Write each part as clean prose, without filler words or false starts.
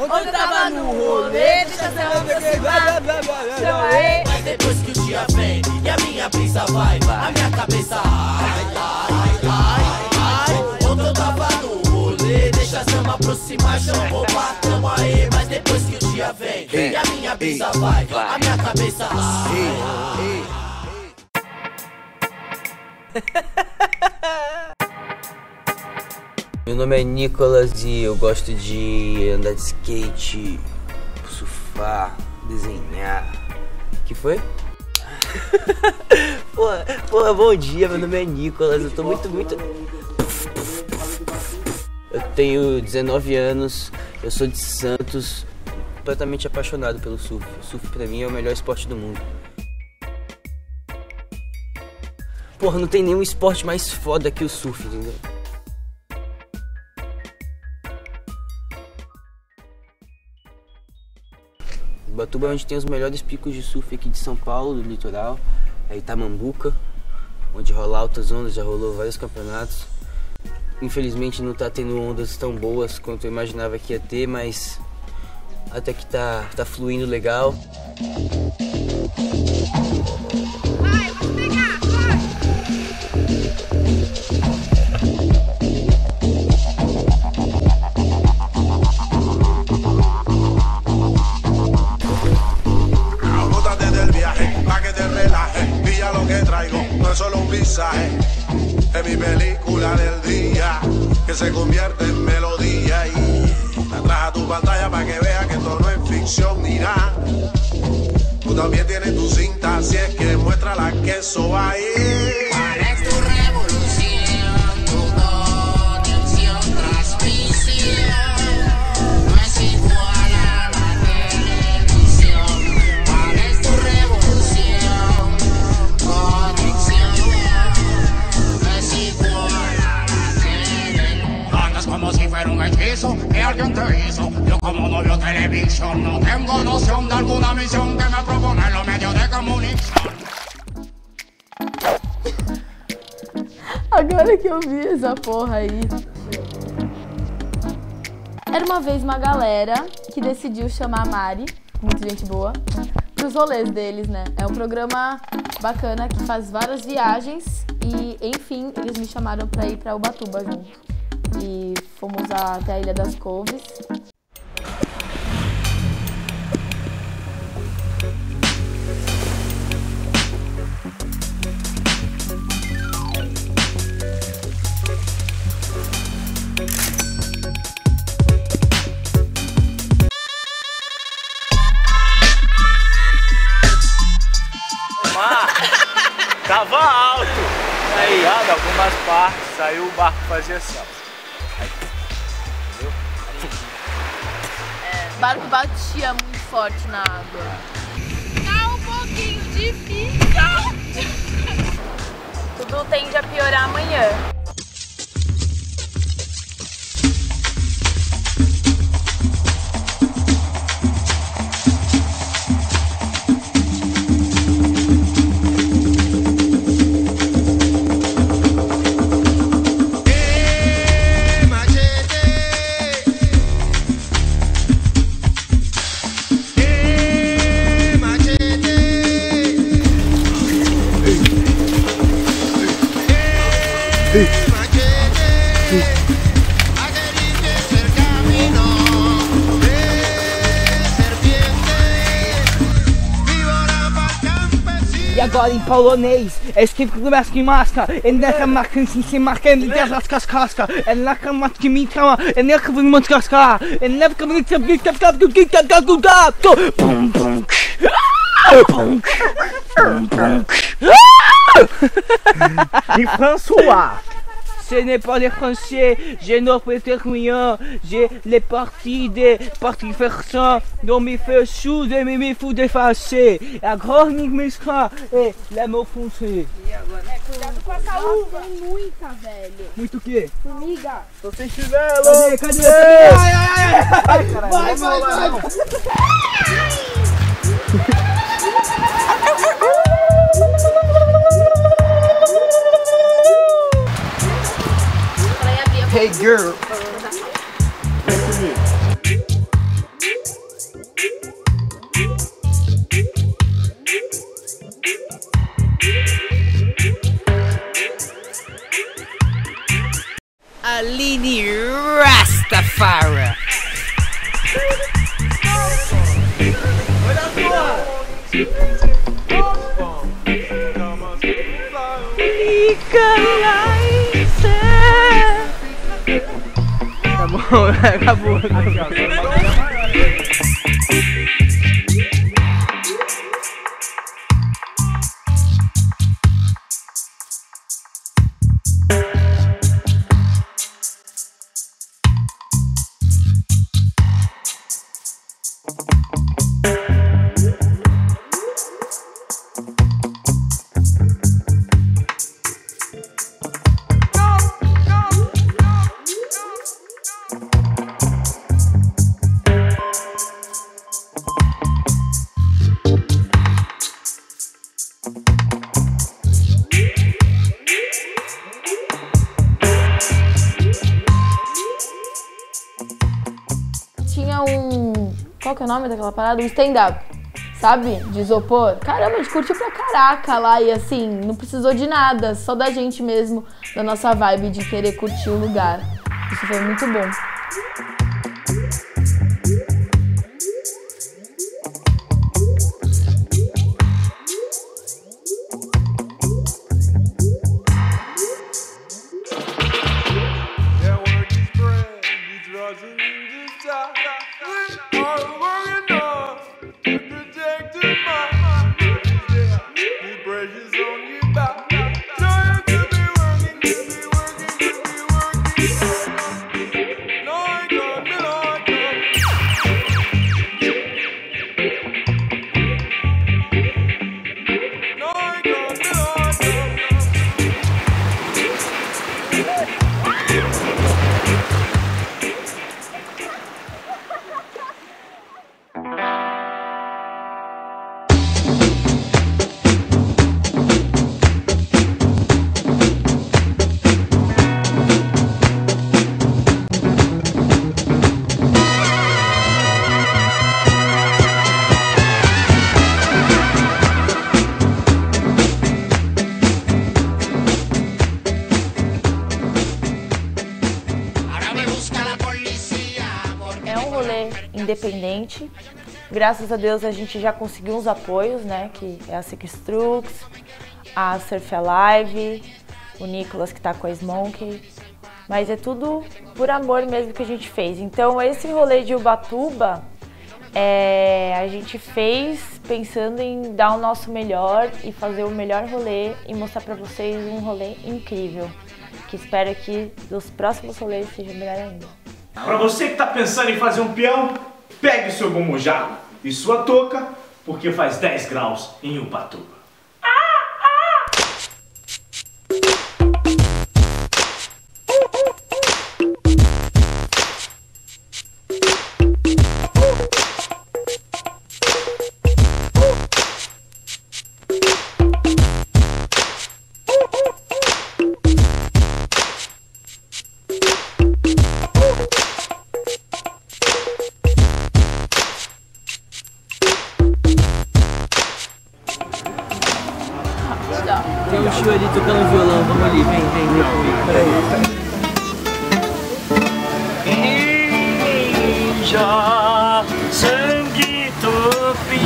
Ontem eu tava no rolê, deixa essa aproximar. Chama aí. Mas depois que o dia vem e a minha brisa vai, a minha cabeça ai, ai, ai, ai. Ontem eu tava no rolê, deixa a chama aproximar, chamou pra cama aí. Mas depois que o dia vem e a minha brisa vai, a minha cabeça ai. Meu nome é Nicolas e eu gosto de andar de skate, surfar, desenhar. Que foi? Porra, bom dia, meu nome é Nicolas, eu tô muito... Eu tenho 19 anos, eu sou de Santos, completamente apaixonado pelo surf. O surf pra mim é o melhor esporte do mundo. Porra, não tem nenhum esporte mais foda que o surf, entendeu? Ubatuba é onde tem os melhores picos de surf aqui de São Paulo, do litoral. É Itamambuca, onde rola altas ondas, já rolou vários campeonatos. Infelizmente não tá tendo ondas tão boas quanto eu imaginava que ia ter, mas até que tá fluindo legal. Vai, vamos pegar, vai! No es solo un visaje, es mi película del día que se convierte en melodía y la traes a tu pantalla para que veas que esto no es ficción ni nada. Tú también tienes tu cinta, así es que muéstrala que eso va ahí. ¿Cuál es tu revolución? Tu conexión, transmisión no es igual a la televisión. ¿Cuál es tu revolución? Conexión no es igual a la televisión. Andas como si fuera un hechizo que alguien te hizo. Yo como no veo televisión no tengo noción de alguna misión que me propone en los medios de comunicación. Agora que eu vi essa porra aí. Era uma vez uma galera que decidiu chamar a Mari, muita gente boa, pros rolês deles, né? É um programa bacana que faz várias viagens e, enfim, eles me chamaram pra ir pra Ubatuba junto. E fomos até a Ilha das Couves. Tava alto, aí em algumas partes, aí o barco fazia assim, ó. Aí, entendeu? O barco batia muito forte na água. Tá um pouquinho difícil. Tudo tende a piorar amanhã. E agora em polonês, é escrito com que máscara, é nessa máquina sem marca, é nessas cascasca, é na cama que me trama, é nessa que me cascar, é nessa que me E François, ce n'est pas les Français, je ne préfère rien, j'ai les parties des parties versants, dont me fait chou de me fou défacé, a grande mescla e l'amour foncé. Cuidado com essa uva. Tem muita, velho. Muito o quê? Formiga. Tô sem chinelo! Cadê? Vai! Hey girl. Tá bom, acabou. Tinha um... Qual que é o nome daquela parada? Um stand-up, sabe? De isopor. Caramba, a gente curtiu pra caraca lá e assim, não precisou de nada, só da gente mesmo, da nossa vibe de querer curtir o lugar. Isso foi muito bom. Independente. Graças a Deus a gente já conseguiu uns apoios, né? Que é a Six Trucks, a Surf Alive, o Nicolas que tá com a Smonkey. Mas é tudo por amor mesmo que a gente fez. Então esse rolê de Ubatuba a gente fez pensando em dar o nosso melhor e fazer o melhor rolê e mostrar pra vocês um rolê incrível. Que espero que dos próximos rolês seja melhor ainda. Pra você que tá pensando em fazer um peão, pegue o seu gomojalo e sua touca, porque faz 10 graus em Ubatuba. Tem um show ali tocando violão, vamos ali, vem comigo, peraí. Ninja, sangue tupi,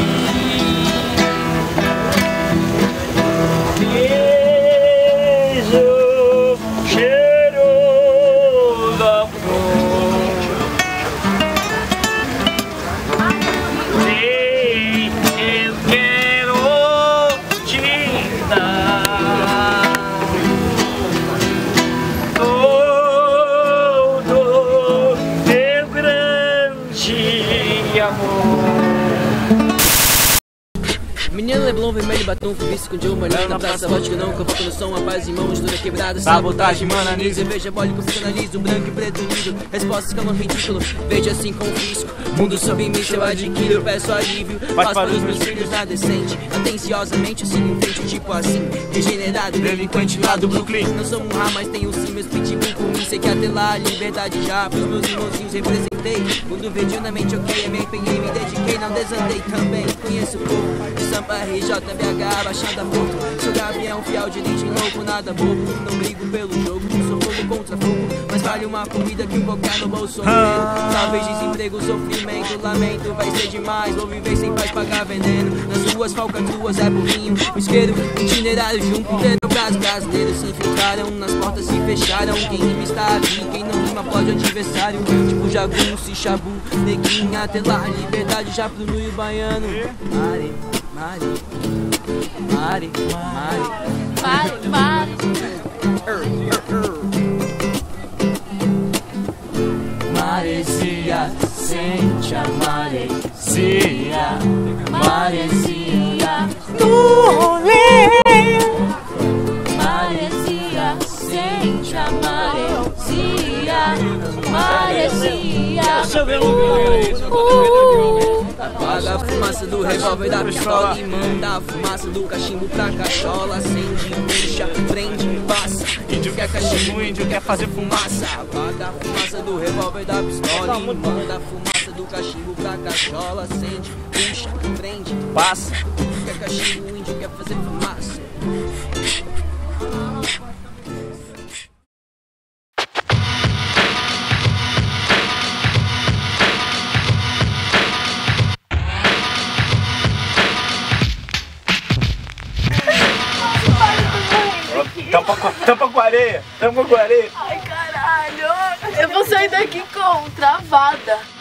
beijo, cheiro da flor, eu quero te dar todo teu grande amor. Menino Leblon, vermelho, batom, vice com Joe Molhão na praça, vodka não, campo no som, a paz e mãos, tudo quebrada, Sabotagem, mananismo, cerveja, bólico, psicanalizo, branco e preto unido, respostas que eu não ridículo, vejo assim com risco, mundo sob mim, se eu adquiro, peço alívio, faço para os meus filhos na decente, atenciosamente, assim em frente, tipo assim, regenerado, delinquente lá do Brooklyn. Não sou um rá, mas tenho sim meus pitbull por mim, sei que até lá a liberdade já, pros meus irmãozinhos representei, mundo verde na mente, ok, me empenhei, me dediquei, não desandei também, conheço o povo, de Sampa, RJ, BH, Baixada, Porto, sou Gavião, fiel, dirige louco, nada bobo, não brigo pelo jogo, sou fogo contra fogo, mas vale uma comida que um qualquer no bolso, talvez desemprego, sofrimento, sinto lamento, vai ser demais. Vou viver sem paz, pagar veneno. Nas ruas, falcatruas, é burrinho, um isqueiro, itinerário de um puteiro. Brasileiros se infiltraram, nas portas se fecharam. Quem rima está aqui, quem não rima pode adversário. Tipo jagunço, chabu, neguinha, até lá. Liberdade já pro nuio baiano. Mare, mare, mare, mare, Mare, mare. Maresia, sente a maresia, maresia, Maresia, sente a maresia, maresia. Apaga a fumaça do revólver da pistola e manda a fumaça do cachimbo pra cachola. Acende, puxa, prende, passa. Índio quer cachimbo, índio quer fazer fumaça. Apaga a fumaça do revólver da pistola e manda a fumaça do cachimbo pra cachola. Acende, puxa, prende, passa. Índio quer cachimbo, índio quer fazer fumaça. Tampa com areia, tampa com areia. Ai, caralho. Eu vou sair daqui com travada.